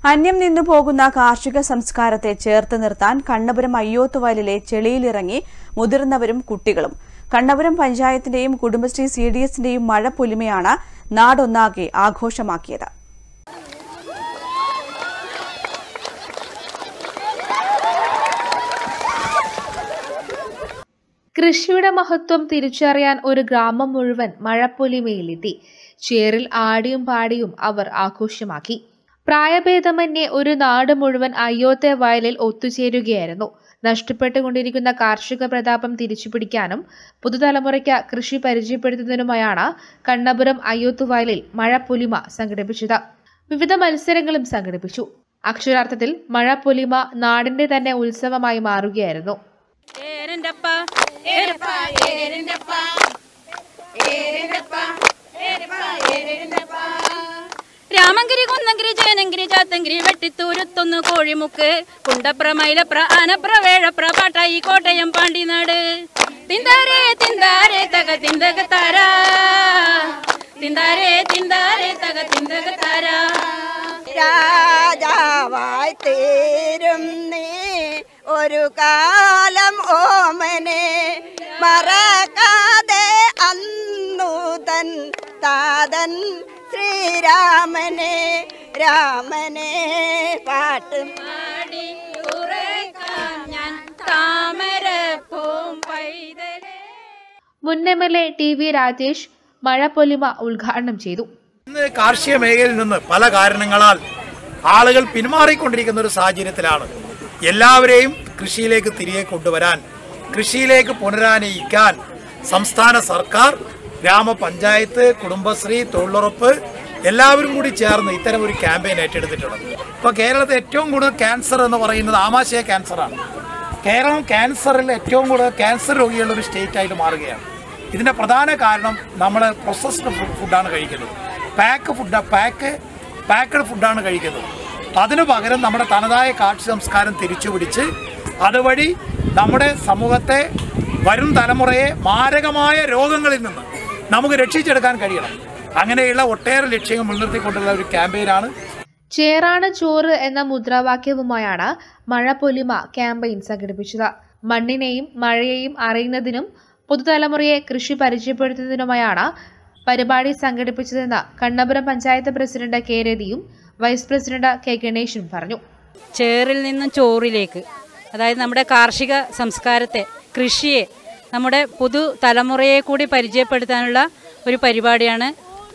അന്യം നിന്നുപോകുന്ന കാർഷിക സംസ്കാരത്തെ ചേർത്ത് നിർത്താൻ കണ്ണപുരം അയ്യോത്തുവയലിലെ ചെളിയിലിറങ്ങി മുതിർന്നവരും കുട്ടികളും. കണ്ണപുരം പഞ്ചായത്തിന്റെയും കുടുംബശ്രീ CDSന്റെയും മഴപ്പൊലിമയാണ് നാടൊന്നാകെ ആഘോഷമാക്കിയത്. കൃഷിയുടെ മഹത്വം തിരിച്ചറിയാൻ ഒരു ഗ്രാമം മുഴുവൻ മഴപ്പൊലിമയിലെത്തി. ചേറിൽ ആടിയും പാടിയും അവർ ആഘോഷമാക്കി. പ്രായഭേദമന്യേ ഒരു നാട് മുഴുവൻ അയ്യോത്തെ വയലിൽ ഒത്തുചേരുകയായിരുന്നു. നഷ്ടപ്പെട്ടുകൊണ്ടിരിക്കുന്ന കാർഷിക പ്രതാപം തിരിച്ചുപിടിക്കാനും പുതുതലമുറയ്ക്ക് കൃഷി പരിചയപ്പെടുത്തുന്നതിനുമായാണ് കണ്ണപുരം അയ്യോത്തുവയലിൽ മഴപ്പൊലിമ സംഘടിപ്പിച്ചത്. വിവിധ മത്സരങ്ങളും സംഘടിപ്പിച്ചു. അക്ഷരാർത്ഥത്തിൽ മഴപ്പൊലിമ നാടിന്റെ തന്നെ ഉത്സവമായി മാറുകയായിരുന്നു. രാമങ്കിരി കുന്നങ്കിരി ചേനങ്കിരി ചാത്തങ്കിരി വെട്ടിത്തൂരുത്തൊന്ന് കോഴിമുക്ക് കുണ്ടപ്ര മൈലപ്ര ആനപ്ര വേഴപ്ര പാട്ടായി കോട്ടയം പാണ്ടിനാട് തിന്താരേ തിന്താരേ തക തിന്തക താര തിന്താരേ തിന്താരേ തക തിന്തക താര രാജാവായി തീരും നീ ഒരു കാലം ഓമനെ മറക്കാതെ അന്നുതൻ താതൻ ശ്രീരാമനെ രാമനെ പാട്ട് പാടി ഉറക്കാം ഞാൻ താമരപ്പൂം പൈതലേ. മുൻ MLA TV രാജേഷ് മഴപ്പൊലിമ ഉദ്ഘാടനം ചെയ്തു. ഇന്ന് കാർഷിക മേഖലയിൽ നിന്ന് പല കാരണങ്ങളാൽ ആളുകൾ പിന്മാറിക്കൊണ്ടിരിക്കുന്ന ഒരു സാഹചര്യത്തിലാണ്. എല്ലാവരെയും കൃഷിയിലേക്ക് തിരികെ കൊണ്ടുവരാൻ, കൃഷിയിലേക്ക് പുനരാനയിക്കാൻ സംസ്ഥാന സർക്കാർ, ഗ്രാമപഞ്ചായത്ത്, കുടുംബശ്രീ, തൊഴിലുറപ്പ് എല്ലാവരും കൂടി ചേർന്ന് ഇത്തരം ഒരു ക്യാമ്പയിൻ ഏറ്റെടുത്തിട്ടുണ്ട്. ഇപ്പോൾ കേരളത്തിൽ ഏറ്റവും കൂടുതൽ ക്യാൻസർ എന്ന് പറയുന്നത് ആമാശയ ക്യാൻസറാണ്. കേരളം ക്യാൻസറിൽ ഏറ്റവും കൂടുതൽ ക്യാൻസർ രോഗികളുടെ ഒരു സ്റ്റേറ്റ് ആയിട്ട് മാറുകയാണ്. ഇതിൻ്റെ പ്രധാന കാരണം നമ്മൾ പ്രോസസ്ഡ് ഫുഡാണ് കഴിക്കുന്നത്, പാക്ക്ഡ് ഫുഡാണ് കഴിക്കുന്നത്. അതിനു പകരം നമ്മുടെ തനതായ കാർഷിക സംസ്കാരം തിരിച്ചുപിടിച്ച് അതുവഴി നമ്മുടെ സമൂഹത്തെ, വരും തലമുറയെ മാരകമായ രോഗങ്ങളിൽ നിന്ന് നമുക്ക് രക്ഷിച്ചെടുക്കാൻ കഴിയണം. അങ്ങനെയുള്ള ഒട്ടേറെ ലക്ഷ്യങ്ങൾ മുൻനിർത്തിക്കൊണ്ടുള്ള ഒരു ക്യാമ്പയിനാണ്. ചേറാണ് ചോറ് എന്ന മുദ്രാവാക്യവുമായാണ് മഴപ്പൊലിമ ക്യാമ്പയിൻ സംഘടിപ്പിച്ചത്. മണ്ണിനെയും മഴയെയും അറിയുന്നതിനും പുതുതലമുറയെ കൃഷി പരിചയപ്പെടുത്തുന്നതിനുമായാണ് പരിപാടി സംഘടിപ്പിച്ചതെന്ന് കണ്ണപുരം പഞ്ചായത്ത് പ്രസിഡന്റ് K. രതിയും വൈസ് പ്രസിഡന്റ് K. ഗണേശനും പറഞ്ഞു. ചേറിൽ നിന്നും ചോറിലേക്ക്, അതായത് നമ്മുടെ കാർഷിക സംസ്കാരത്തെ, കൃഷിയെ, നമ്മുടെ പുതുതലമുറയെ കൂടി പരിചയപ്പെടുത്താനുള്ള ഒരു പരിപാടിയാണ്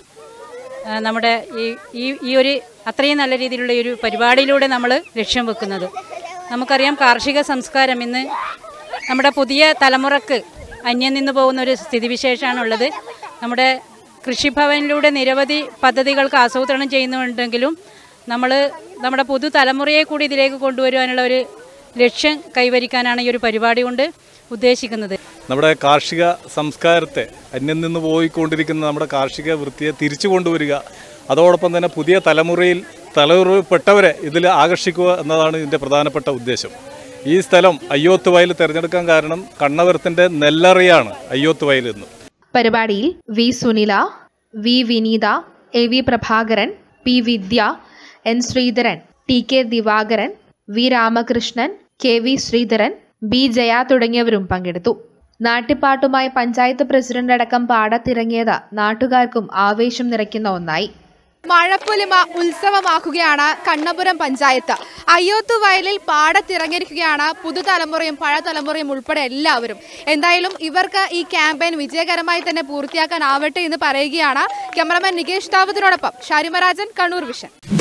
നമ്മുടെ ഈ ഒരു അത്രയും നല്ല രീതിയിലുള്ള ഒരു പരിപാടിയിലൂടെ നമ്മൾ ലക്ഷ്യം വെക്കുന്നത്. നമുക്കറിയാം, കാർഷിക സംസ്കാരം ഇന്ന് നമ്മുടെ പുതിയ തലമുറക്ക് അന്യം നിന്ന് പോകുന്ന ഒരു സ്ഥിതിവിശേഷമാണുള്ളത്. നമ്മുടെ കൃഷിഭവനിലൂടെ നിരവധി പദ്ധതികൾക്ക് ആസൂത്രണം ചെയ്യുന്നുണ്ടെങ്കിലും നമ്മൾ നമ്മുടെ പുതുതലമുറയെ കൂടി ഇതിലേക്ക് കൊണ്ടുവരുവാനുള്ള ഒരു ലക്ഷ്യം കൈവരിക്കാനാണ് ഈ ഒരു പരിപാടി കൊണ്ട് ഉദ്ദേശിക്കുന്നത്. നമ്മുടെ കാർഷിക സംസ്കാരത്തെ, അന്യം നിന്ന് പോയിക്കൊണ്ടിരിക്കുന്ന നമ്മുടെ കാർഷിക വൃത്തിയെ തിരിച്ചു കൊണ്ടുവരിക, അതോടൊപ്പം തന്നെ പുതിയ തലമുറയിൽപ്പെട്ടവരെ ഇതിൽ ആകർഷിക്കുക എന്നതാണ് ഇതിൻ്റെ പ്രധാനപ്പെട്ട ഉദ്ദേശം. ഈ സ്ഥലം അയ്യോത്തുവയൽ തിരഞ്ഞെടുക്കാൻ കാരണം കണ്ണപുരത്തിൻ്റെ നെല്ലറിയാണ് അയ്യോത്തുവയൽ എന്ന്. പരിപാടിയിൽ V. Sunila, V. Vineetha, A. V. Prabhakaran, P. Vidya, N. Sreedharan, T. K. Divakaran, V. Ramakrishnan, K. V. Sreedharan, B. Jaya തുടങ്ങിയവരും പങ്കെടുത്തു. നാട്ടിപ്പാട്ടുമായി പഞ്ചായത്ത് പ്രസിഡന്റ് അടക്കം പാടത്തിറങ്ങിയത് നാട്ടുകാർക്കും ആവേശം നിറയ്ക്കുന്ന ഒന്നായി. മഴപ്പൊലിമ ഉത്സവമാക്കുകയാണ് കണ്ണപുരം പഞ്ചായത്ത്. അയ്യോത്തുവയലിൽ പാടത്തിറങ്ങിയിരിക്കുകയാണ് പുതുതലമുറയും പഴതലമുറയും ഉൾപ്പെടെ എല്ലാവരും. എന്തായാലും ഇവർക്ക് ഈ ക്യാമ്പയിൻ വിജയകരമായി തന്നെ പൂർത്തിയാക്കാനാവട്ടെ എന്ന് പറയുകയാണ്. ക്യാമറമാൻ നികേഷ് താവത്തിനോടൊപ്പം ഷാരിമരാജൻ, കണ്ണൂർ വിഷൻ.